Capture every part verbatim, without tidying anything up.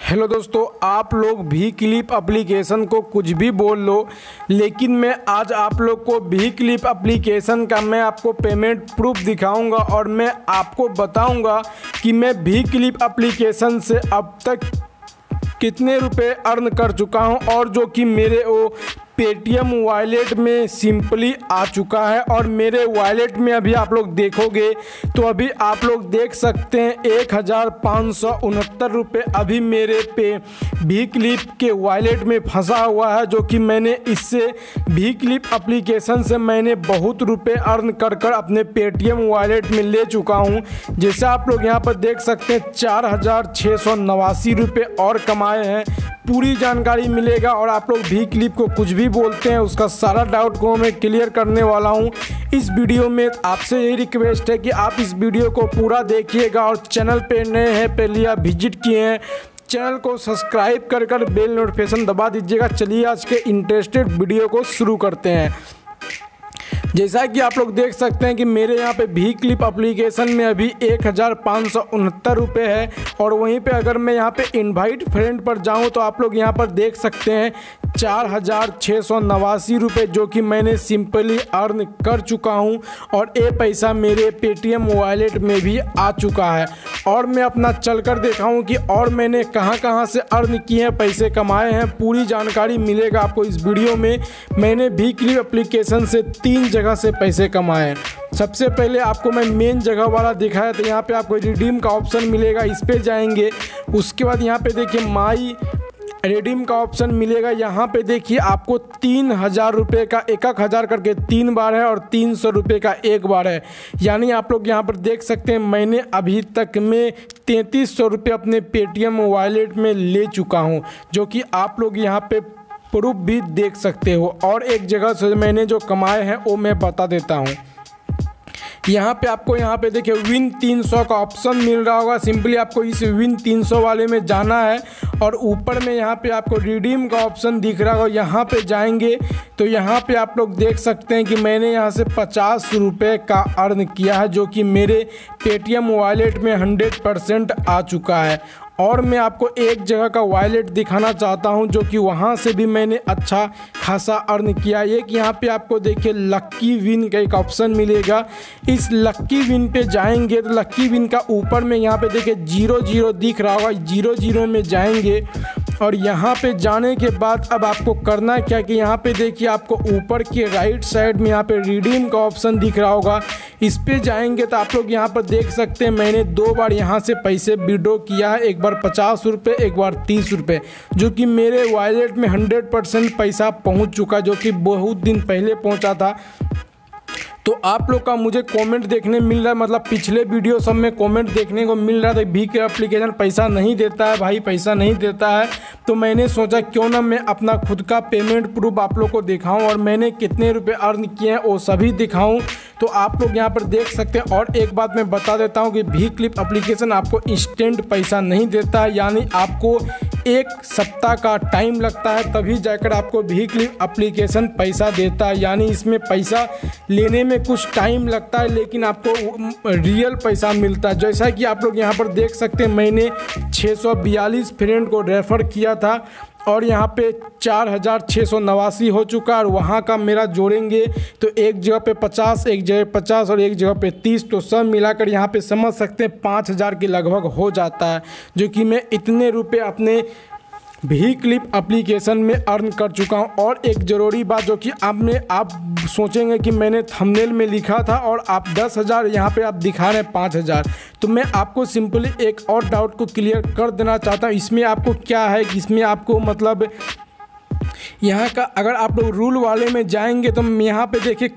Hello दोस्तों, आप लोग भी क्लिप एप्लीकेशन को कुछ भी बोल लो, लेकिन मैं आज आप लोग को भी क्लिप एप्लीकेशन का मैं आपको पेमेंट प्रूफ दिखाऊंगा और मैं आपको बताऊंगा कि मैं भी क्लिप एप्लीकेशन से अब तक कितने रुपए अर्न कर चुका हूं और जो कि मेरे वो पेटीएम वॉलेट में सिंपली आ चुका है। और मेरे वॉलेट में अभी आप लोग देखोगे तो अभी आप लोग देख सकते हैं एक हज़ार पाँच सौ उनहत्तर रुपये अभी मेरे पे भी क्लिप के वॉलेट में फंसा हुआ है, जो कि मैंने इससे भी क्लिप एप्लीकेशन से मैंने बहुत रुपए अर्न कर कर अपने पेटीएम वॉलेट में ले चुका हूं। जैसे आप लोग यहां पर देख सकते हैं चार हज़ार छः सौ नवासी रुपये और कमाए हैं। पूरी जानकारी मिलेगा और आप लोग भी क्लिप को कुछ भी बोलते हैं उसका सारा डाउट को मैं क्लियर करने वाला हूं इस वीडियो में। आपसे यही रिक्वेस्ट है कि आप इस वीडियो को पूरा देखिएगा और चैनल पे नए हैं, पहले आप विजिट किए हैं, चैनल को सब्सक्राइब कर कर बेल नोटिफिकेशन दबा दीजिएगा। चलिए आज के इंटरेस्टेड वीडियो को शुरू करते हैं। जैसा कि आप लोग देख सकते हैं कि मेरे यहाँ पे भी क्लिप एप्लीकेशन में अभी एक हज़ार पाँच सौ उनहत्तर रुपये है और वहीं पे अगर मैं यहाँ पे इनवाइट फ्रेंड पर जाऊँ तो आप लोग यहाँ पर देख सकते हैं चार हज़ार छः सौ नवासी रुपये जो कि मैंने सिंपली अर्न कर चुका हूँ और ये पैसा मेरे पेटीएम वॉलेट में भी आ चुका है। और मैं अपना चल कर दिखाऊँ कि और मैंने कहाँ कहाँ से अर्न किए हैं, पैसे कमाए हैं, पूरी जानकारी मिलेगा आपको इस वीडियो में। मैंने भी क्लिप एप्लीकेशन से तीन जगह से पैसे कमाए हैं। सबसे पहले आपको मैं मेन जगह वाला दिखाया तो यहाँ पे आपको रिडीम का ऑप्शन मिलेगा, इस पे जाएंगे। उसके बाद यहाँ पे देखिए माई रिडीम का ऑप्शन मिलेगा। यहाँ पे देखिए आपको तीन हज़ार रुपये का एक एक हज़ार करके तीन बार है और तीन सौ रुपये का एक बार है। यानी आप लोग यहाँ पर देख सकते हैं मैंने अभी तक में तैंतीस सौ रुपये अपने पेटीएम वॉलेट में ले चुका हूँ, जो कि आप लोग यहाँ पे प्रूफ भी देख सकते हो। और एक जगह से मैंने जो कमाए हैं वो मैं बता देता हूँ। यहाँ पे आपको यहाँ पे देखिए विन तीन सौ का ऑप्शन मिल रहा होगा। सिंपली आपको इस विन तीन सौ वाले में जाना है और ऊपर में यहाँ पे आपको रिडीम का ऑप्शन दिख रहा होगा। यहाँ पे जाएंगे तो यहाँ पे आप लोग देख सकते हैं कि मैंने यहाँ से पचास रुपये का अर्न किया है, जो कि मेरे पेटीएम वॉलेट में हंड्रेड परसेंट आ चुका है। और मैं आपको एक जगह का वॉलेट दिखाना चाहता हूं जो कि वहां से भी मैंने अच्छा खासा अर्न किया। एक यहाँ पे आपको देखिए लक्की विन का एक ऑप्शन मिलेगा। इस लक्की विन पे जाएंगे तो लक्की विन का ऊपर में यहाँ पे देखिए जीरो जीरो दिख रहा होगा, जीरो जीरो में जाएंगे और यहाँ पे जाने के बाद अब आपको करना है क्या कि यहाँ पे देखिए आपको ऊपर के राइट साइड में यहाँ पे रिडीम का ऑप्शन दिख रहा होगा। इस पे जाएंगे तो आप लोग यहाँ पर देख सकते हैं मैंने दो बार यहाँ से पैसे विड्रॉ किया है, एक बार पचास रुपये एक बार तीस रुपये, जो कि मेरे वॉलेट में हंड्रेड परसेंट पैसा पहुँच चुका, जो कि बहुत दिन पहले पहुँचा था। तो आप लोग का मुझे कमेंट देखने मिल रहा है, मतलब पिछले वीडियो सब में कमेंट देखने को मिल रहा था भी के एप्लीकेशन पैसा नहीं देता है, भाई पैसा नहीं देता है। तो मैंने सोचा क्यों ना मैं अपना खुद का पेमेंट प्रूफ आप लोग को दिखाऊं और मैंने कितने रुपए अर्न किए हैं वो सभी दिखाऊं। तो आप लोग यहां पर देख सकते हैं। और एक बात मैं बता देता हूं कि भी क्लिप एप्लीकेशन आपको इंस्टेंट पैसा नहीं देता है, यानी आपको एक सप्ताह का टाइम लगता है तभी जाकर आपको भी क्लिप एप्लीकेशन पैसा देता है। यानी इसमें पैसा लेने में कुछ टाइम लगता है लेकिन आपको रियल पैसा मिलता है। जैसा कि आप लोग यहाँ पर देख सकते हैं मैंने छः सौ बयालीस फ्रेंड को रेफ़र किया था और यहाँ पे चार हज़ार छः सौ नवासी हो चुका है। और वहाँ का मेरा जोड़ेंगे तो एक जगह पे पचास, एक जगह पचास और एक जगह पे तीस, तो सब मिलाकर यहाँ पे समझ सकते हैं पाँच हज़ार के लगभग हो जाता है, जो कि मैं इतने रुपए अपने भी क्लिप एप्लीकेशन में अर्न कर चुका हूं। और एक ज़रूरी बात जो कि आप में आप सोचेंगे कि मैंने थंबनेल में लिखा था और आप दस हज़ार यहाँ पे आप दिखा रहे हैं पाँच हज़ार, तो मैं आपको सिंपली एक और डाउट को क्लियर कर देना चाहता हूँ। इसमें आपको क्या है कि इसमें आपको मतलब यहाँ का अगर आप लोग रूल वाले में जाएंगे तो यहाँ पे देखिए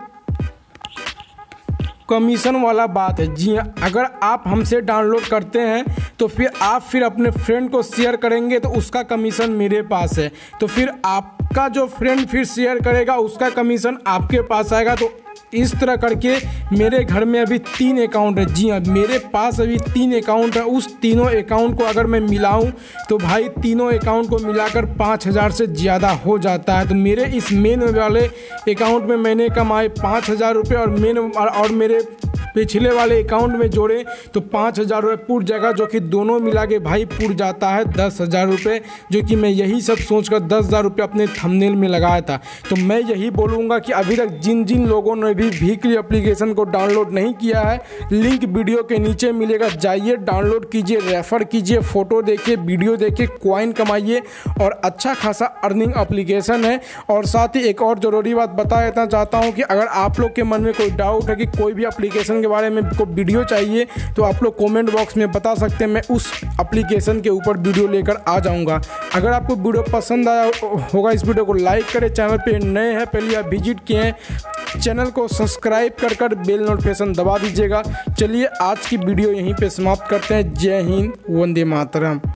कमीशन वाला बात है। जी हाँ, अगर आप हमसे डाउनलोड करते हैं तो फिर आप फिर अपने फ्रेंड को शेयर करेंगे तो उसका कमीशन मेरे पास है, तो फिर आपका जो फ्रेंड फिर शेयर करेगा उसका कमीशन आपके पास आएगा। तो इस तरह करके मेरे घर में अभी तीन अकाउंट है। जी हाँ, मेरे पास अभी तीन अकाउंट है। उस तीनों अकाउंट को अगर मैं मिलाऊं तो भाई तीनों अकाउंट को मिलाकर पाँच हज़ार से ज़्यादा हो जाता है। तो मेरे इस मेन वाले अकाउंट में मैंने कमाए पाँच हज़ार रुपये और मेन और मेरे पिछले वाले अकाउंट में जोड़े तो पाँच हज़ार रुपये पुर जाएगा, जो कि दोनों मिला के भाई पुर जाता है दस हज़ार रुपये, जो कि मैं यही सब सोचकर दस हज़ार रुपये अपने थंबनेल में लगाया था। तो मैं यही बोलूँगा कि अभी तक जिन जिन लोगों ने भी वीकली एप्लीकेशन को डाउनलोड नहीं किया है, लिंक वीडियो के नीचे मिलेगा, जाइए डाउनलोड कीजिए, रेफ़र कीजिए, फ़ोटो देखिए, वीडियो देखिए, कॉइन कमाइए और अच्छा खासा अर्निंग एप्लीकेशन है। और साथ ही एक और ज़रूरी बात बता देना चाहता हूँ कि अगर आप लोग के मन में कोई डाउट है कि कोई भी एप्लीकेशन के बारे में को वीडियो चाहिए तो आप लोग कमेंट बॉक्स में बता सकते हैं, मैं उस एप्लीकेशन के ऊपर वीडियो लेकर आ जाऊंगा। अगर आपको वीडियो पसंद आया होगा इस वीडियो को लाइक करें, चैनल पे नए हैं पहले आप विजिट किए हैं चैनल को सब्सक्राइब कर कर बेल नोटिफिकेशन दबा दीजिएगा। चलिए आज की वीडियो यहीं पे समाप्त करते हैं। जय हिंद, वंदे मातरम।